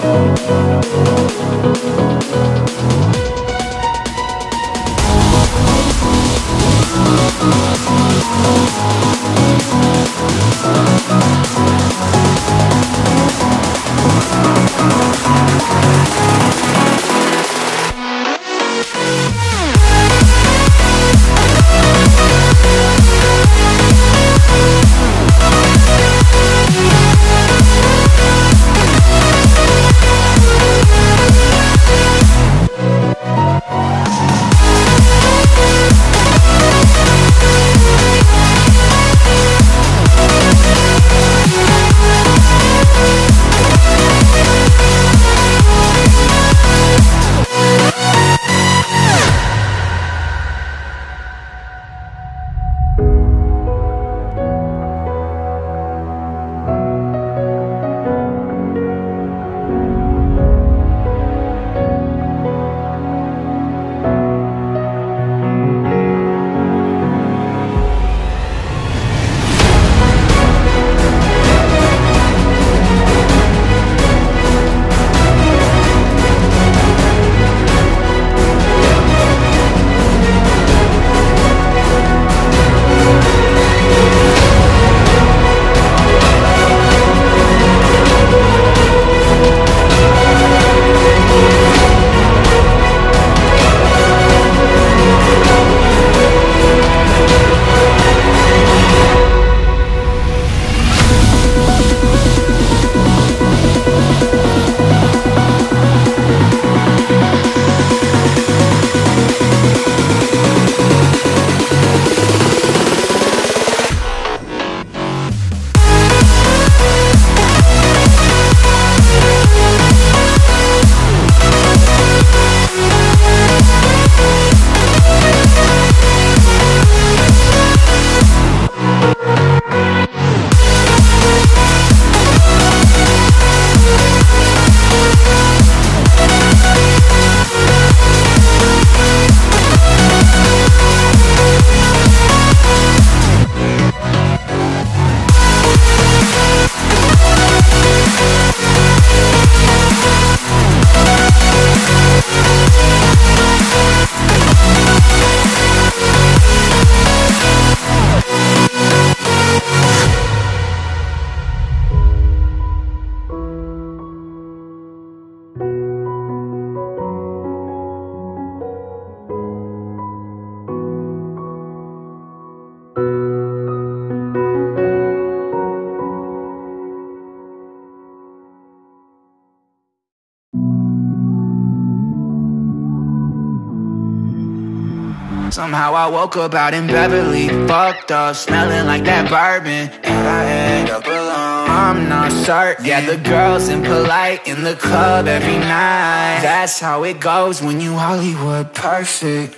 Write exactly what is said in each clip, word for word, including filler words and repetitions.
Somehow I woke up out in Beverly, fucked up, smelling like that bourbon, and I end up alone. I'm not certain. Yeah, the girls impolite in the club every night. That's how it goes when you Hollywood perfect.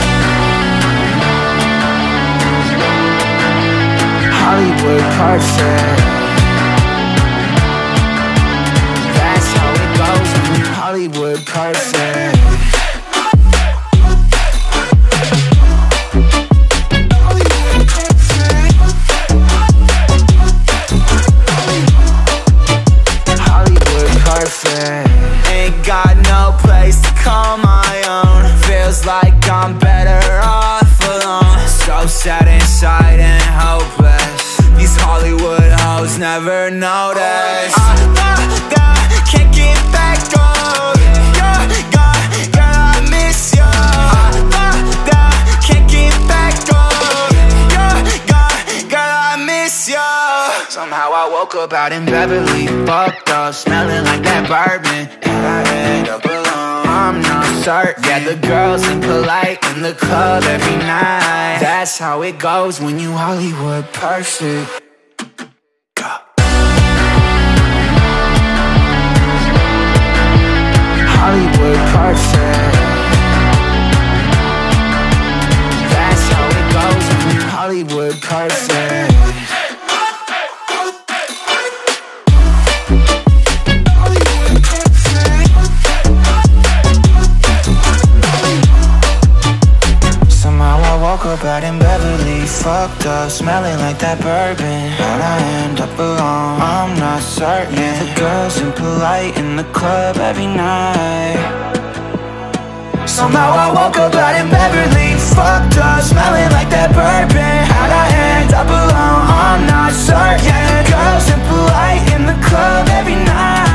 Hollywood perfect. That's how it goes when you Hollywood perfect. Ain't got no place to call my own. Feels like I'm better off alone. So sad inside and hopeless. These Hollywood hoes never notice. I, I, I can't get back on. Yeah, God, girl, I miss you. I, I, I can't get back on. Yeah, God, girl, I miss you. Somehow I woke up out in Beverly, fucked up, smelling like that bourbon, and I end up alone. I'm not certain. Yeah, the girls impolite in the club every night. That's how it goes when you Hollywood perfect. Hollywood perfect. That's how it goes when you Hollywood perfect. Woke up out in Beverly, fucked up, smelling like that bourbon, and I end up alone. I'm not certain. Yeah, the girls impolite in the club every night. Somehow I woke up out in Beverly, fucked up, smelling like that bourbon. How'd I end up alone? I'm not certain. Girls impolite in the club every night.